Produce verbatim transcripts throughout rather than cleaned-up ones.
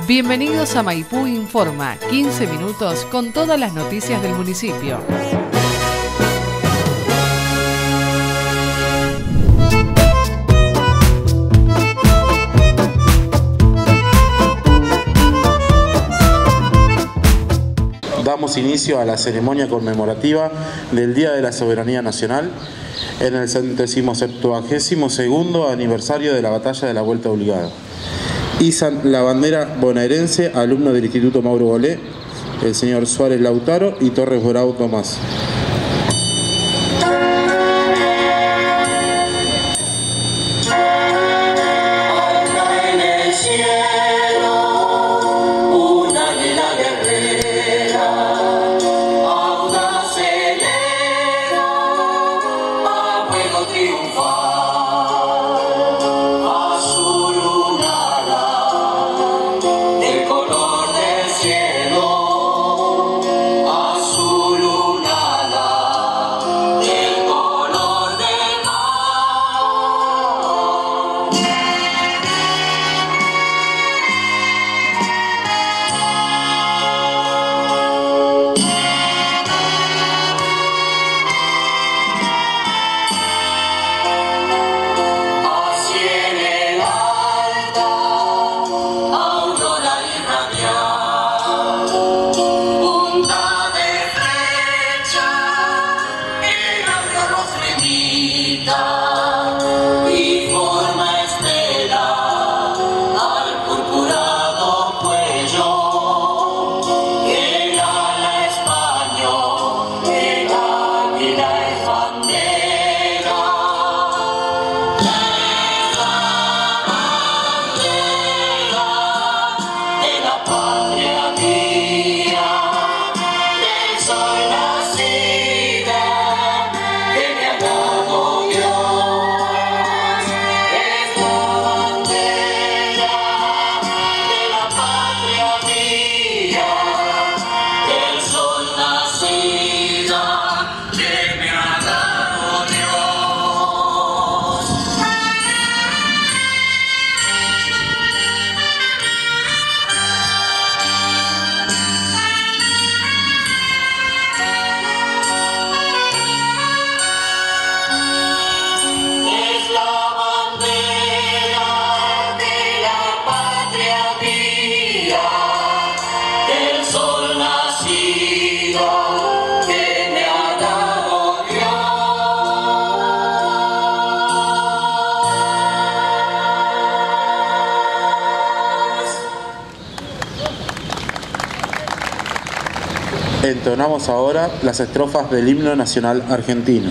Bienvenidos a Maipú Informa, quince minutos con todas las noticias del municipio. Damos inicio a la ceremonia conmemorativa del Día de la Soberanía Nacional en el centésimo septuagésimo segundo aniversario de la Batalla de la Vuelta Obligada. Izan la bandera bonaerense, alumno del Instituto Mauro Golé, el señor Suárez Lautaro y Torres Bravo Tomás. Entonamos ahora las estrofas del himno nacional argentino.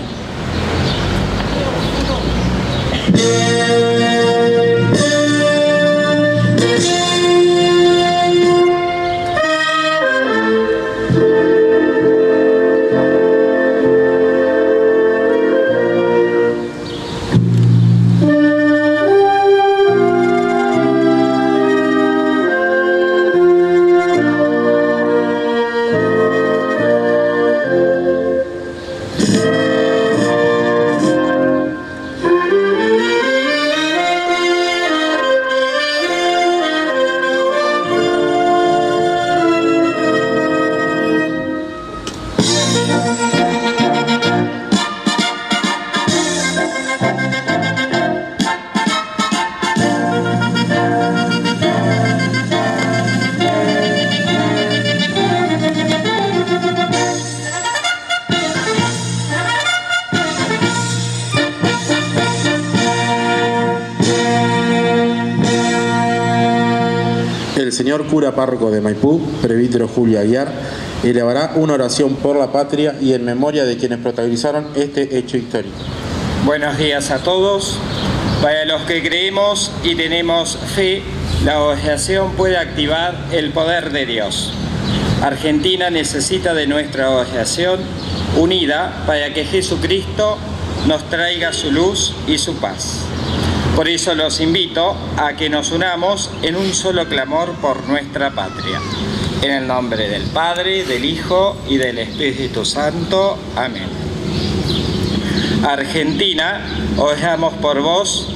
El señor cura párroco de Maipú, presbítero Julio Aguiar, elevará una oración por la patria y en memoria de quienes protagonizaron este hecho histórico. Buenos días a todos. Para los que creemos y tenemos fe, la oración puede activar el poder de Dios. Argentina necesita de nuestra oración unida para que Jesucristo nos traiga su luz y su paz. Por eso los invito a que nos unamos en un solo clamor por nuestra patria. En el nombre del Padre, del Hijo y del Espíritu Santo. Amén. Argentina, oramos por vos,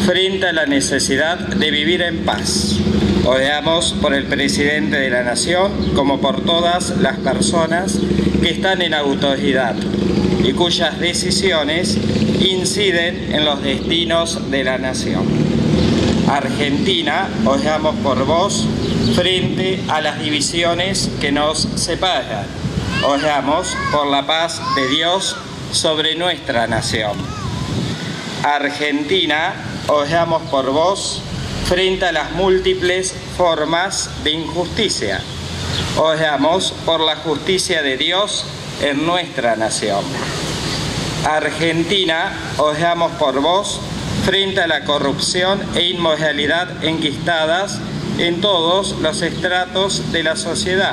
frente a la necesidad de vivir en paz. Oramos por el presidente de la Nación, como por todas las personas que están en autoridad y cuyas decisiones inciden en los destinos de la nación. Argentina, oramos por vos frente a las divisiones que nos separan. Oramos por la paz de Dios sobre nuestra nación. Argentina, oramos por vos frente a las múltiples formas de injusticia. Oramos por la justicia de Dios en nuestra nación. Argentina, oramos por vos frente a la corrupción e inmoralidad enquistadas en todos los estratos de la sociedad.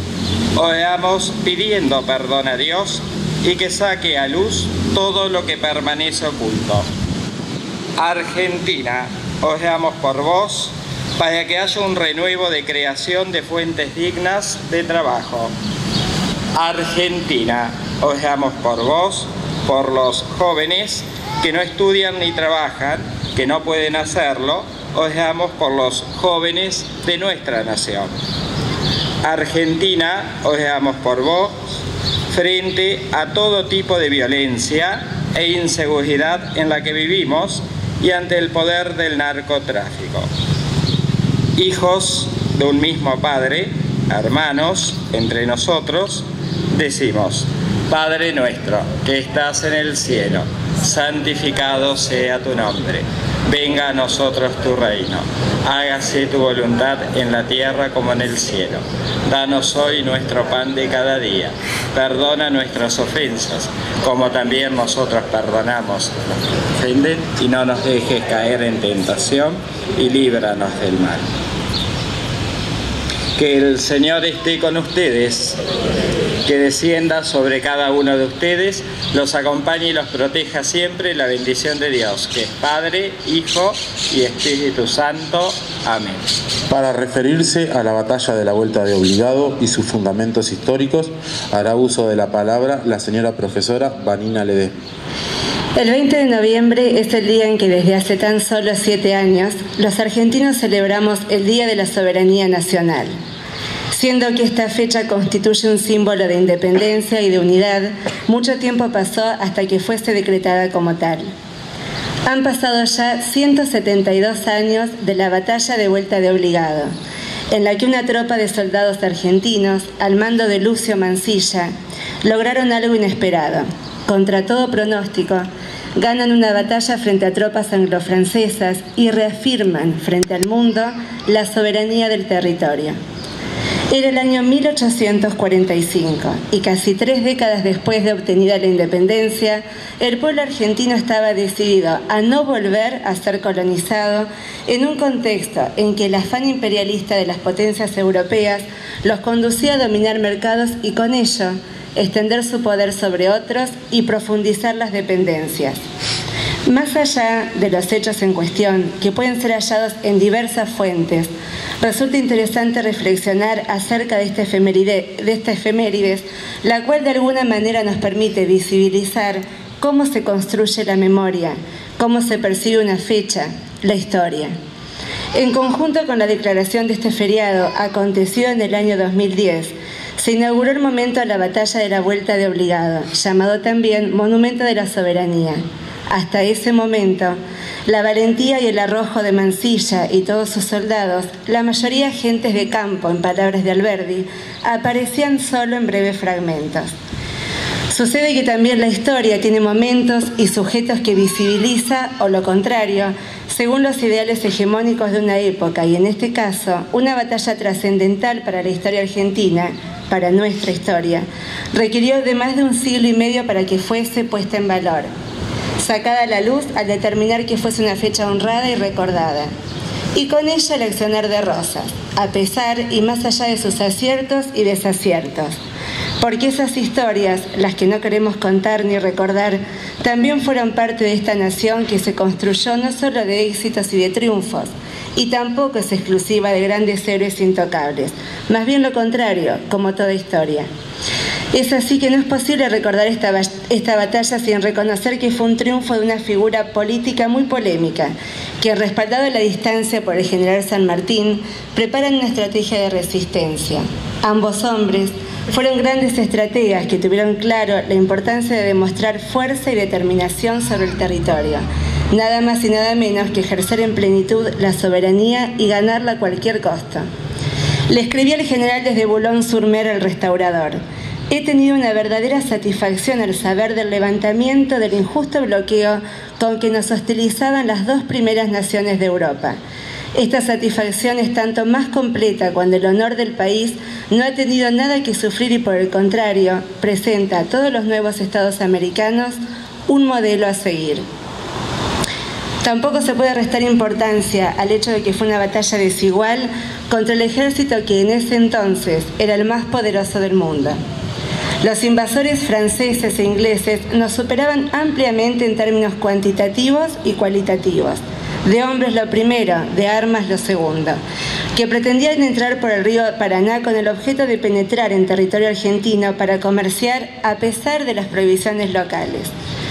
Oramos pidiendo perdón a Dios y que saque a luz todo lo que permanece oculto. Argentina, oramos por vos para que haya un renuevo de creación de fuentes dignas de trabajo. Argentina, oramos por vos, por los jóvenes que no estudian ni trabajan, que no pueden hacerlo. Oramos por los jóvenes de nuestra nación. Argentina, oramos por vos frente a todo tipo de violencia e inseguridad en la que vivimos y ante el poder del narcotráfico. Hijos de un mismo Padre, hermanos entre nosotros, decimos: Padre nuestro, que estás en el cielo, santificado sea tu nombre. Venga a nosotros tu reino. Hágase tu voluntad en la tierra como en el cielo. Danos hoy nuestro pan de cada día. Perdona nuestras ofensas, como también nosotros perdonamos a los que nos ofenden. Y no nos dejes caer en tentación, y líbranos del mal. Que el Señor esté con ustedes, que descienda sobre cada uno de ustedes, los acompañe y los proteja siempre la bendición de Dios, que es Padre, Hijo y Espíritu Santo. Amén. Para referirse a la batalla de la Vuelta de Obligado y sus fundamentos históricos, hará uso de la palabra la señora profesora Vanina Ledesma. El veinte de noviembre es el día en que desde hace tan solo siete años los argentinos celebramos el Día de la Soberanía Nacional. Siendo que esta fecha constituye un símbolo de independencia y de unidad, mucho tiempo pasó hasta que fuese decretada como tal. Han pasado ya ciento setenta y dos años de la batalla de Vuelta de Obligado, en la que una tropa de soldados argentinos, al mando de Lucio Mansilla, lograron algo inesperado. Contra todo pronóstico, ganan una batalla frente a tropas anglo-francesas y reafirman frente al mundo la soberanía del territorio. Era el año mil ochocientos cuarenta y cinco y casi tres décadas después de obtenida la independencia, el pueblo argentino estaba decidido a no volver a ser colonizado en un contexto en que el afán imperialista de las potencias europeas los conducía a dominar mercados y con ello extender su poder sobre otros y profundizar las dependencias. Más allá de los hechos en cuestión, que pueden ser hallados en diversas fuentes, resulta interesante reflexionar acerca de esta efeméride, de esta efemérides, la cual de alguna manera nos permite visibilizar cómo se construye la memoria, cómo se percibe una fecha, la historia. En conjunto con la declaración de este feriado, acontecido en el año dos mil diez, se inauguró el momento de la batalla de la Vuelta de Obligado, llamado también Monumento de la Soberanía. Hasta ese momento, la valentía y el arrojo de Mansilla y todos sus soldados, la mayoría gentes de campo, en palabras de Alberdi, aparecían solo en breves fragmentos. Sucede que también la historia tiene momentos y sujetos que visibiliza, o lo contrario, según los ideales hegemónicos de una época, y en este caso, una batalla trascendental para la historia argentina, para nuestra historia, requirió de más de un siglo y medio para que fuese puesta en valor, sacada a la luz al determinar que fuese una fecha honrada y recordada. Y con ella el accionar de Rosas, a pesar y más allá de sus aciertos y desaciertos. Porque esas historias, las que no queremos contar ni recordar, también fueron parte de esta nación que se construyó no solo de éxitos y de triunfos, y tampoco es exclusiva de grandes héroes intocables, más bien lo contrario, como toda historia. Es así que no es posible recordar esta, esta batalla sin reconocer que fue un triunfo de una figura política muy polémica, que, respaldado a la distancia por el general San Martín, preparan una estrategia de resistencia. Ambos hombres fueron grandes estrategas que tuvieron claro la importancia de demostrar fuerza y determinación sobre el territorio, nada más y nada menos que ejercer en plenitud la soberanía y ganarla a cualquier costo. Le escribí al general desde Boulogne-sur-Mer, el restaurador: he tenido una verdadera satisfacción al saber del levantamiento del injusto bloqueo con que nos hostilizaban las dos primeras naciones de Europa. Esta satisfacción es tanto más completa cuando el honor del país no ha tenido nada que sufrir y, por el contrario, presenta a todos los nuevos estados americanos un modelo a seguir. Tampoco se puede restar importancia al hecho de que fue una batalla desigual contra el ejército que en ese entonces era el más poderoso del mundo. Los invasores franceses e ingleses nos superaban ampliamente en términos cuantitativos y cualitativos. De hombres lo primero, de armas lo segundo, que pretendían entrar por el río Paraná con el objeto de penetrar en territorio argentino para comerciar a pesar de las prohibiciones locales.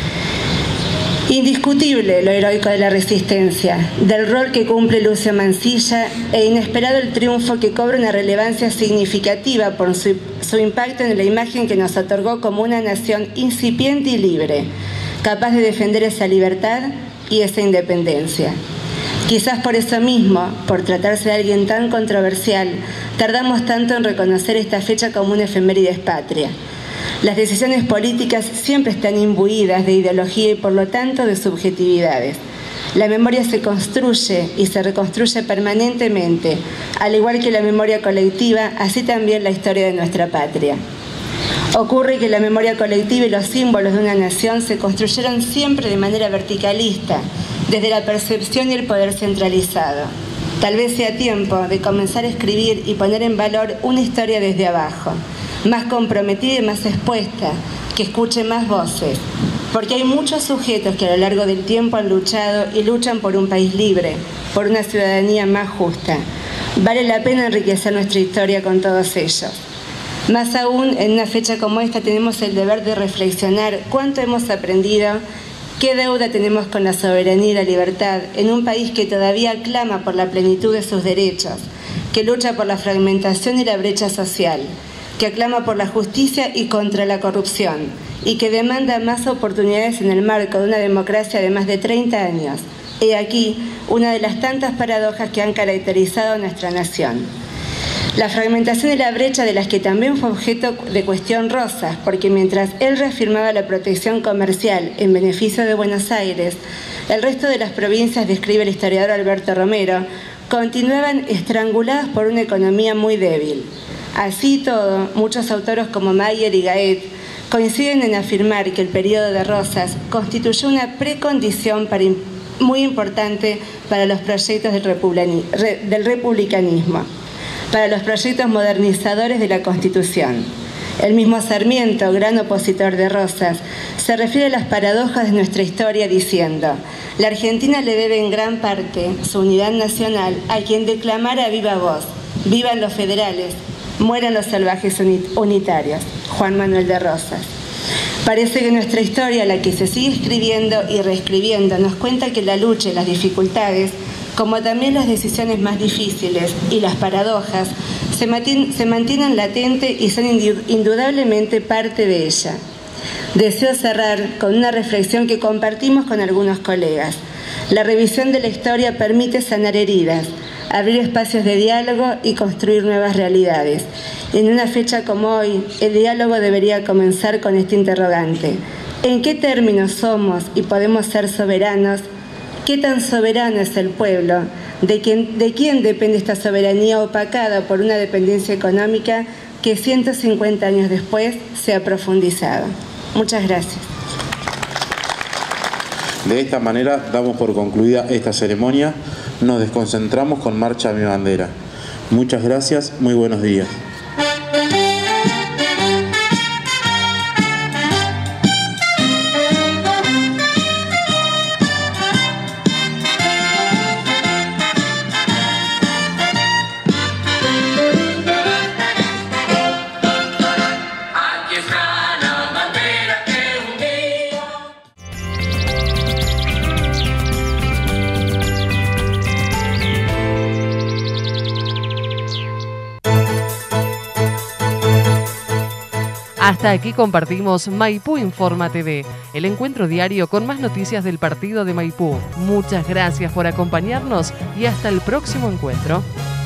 Indiscutible lo heroico de la resistencia, del rol que cumple Lucio Mansilla, e inesperado el triunfo que cobra una relevancia significativa por su, su impacto en la imagen que nos otorgó como una nación incipiente y libre, capaz de defender esa libertad y esa independencia. Quizás por eso mismo, por tratarse de alguien tan controversial, tardamos tanto en reconocer esta fecha como una efemérides patria. Las decisiones políticas siempre están imbuidas de ideología y, por lo tanto, de subjetividades. La memoria se construye y se reconstruye permanentemente, al igual que la memoria colectiva, así también la historia de nuestra patria. Ocurre que la memoria colectiva y los símbolos de una nación se construyeron siempre de manera verticalista, desde la percepción y el poder centralizado. Tal vez sea tiempo de comenzar a escribir y poner en valor una historia desde abajo, más comprometida y más expuesta, que escuche más voces, porque hay muchos sujetos que a lo largo del tiempo han luchado y luchan por un país libre, por una ciudadanía más justa. Vale la pena enriquecer nuestra historia con todos ellos. Más aún, en una fecha como esta tenemos el deber de reflexionar cuánto hemos aprendido, qué deuda tenemos con la soberanía y la libertad en un país que todavía clama por la plenitud de sus derechos, que lucha por la fragmentación y la brecha social, que aclama por la justicia y contra la corrupción, y que demanda más oportunidades en el marco de una democracia de más de treinta años. He aquí una de las tantas paradojas que han caracterizado a nuestra nación. La fragmentación y la brecha, de las que también fue objeto de cuestión Rosas, porque mientras él reafirmaba la protección comercial en beneficio de Buenos Aires, el resto de las provincias, describe el historiador Alberto Romero, continuaban estranguladas por una economía muy débil. Así todo, muchos autores como Mayer y Gaet coinciden en afirmar que el periodo de Rosas constituyó una precondición para, muy importante para los proyectos del, del republicanismo, para los proyectos modernizadores de la Constitución. El mismo Sarmiento, gran opositor de Rosas, se refiere a las paradojas de nuestra historia diciendo: la Argentina le debe en gran parte su unidad nacional a quien declamara a viva voz: vivan los federales, mueran los salvajes unitarios. Juan Manuel de Rosas. Parece que nuestra historia, la que se sigue escribiendo y reescribiendo, nos cuenta que la lucha y las dificultades, como también las decisiones más difíciles y las paradojas, se mantienen, se mantienen latentes y son indudablemente parte de ella. Deseo cerrar con una reflexión que compartimos con algunos colegas. La revisión de la historia permite sanar heridas, abrir espacios de diálogo y construir nuevas realidades. En una fecha como hoy, el diálogo debería comenzar con este interrogante: ¿en qué términos somos y podemos ser soberanos? ¿Qué tan soberano es el pueblo? ¿De quién, de quién depende esta soberanía opacada por una dependencia económica que ciento cincuenta años después se ha profundizado? Muchas gracias. De esta manera damos por concluida esta ceremonia. Nos desconcentramos con Marcha a mi bandera. Muchas gracias, muy buenos días. Aquí está Hasta aquí compartimos Maipú Informa T V, el encuentro diario con más noticias del partido de Maipú. Muchas gracias por acompañarnos y hasta el próximo encuentro.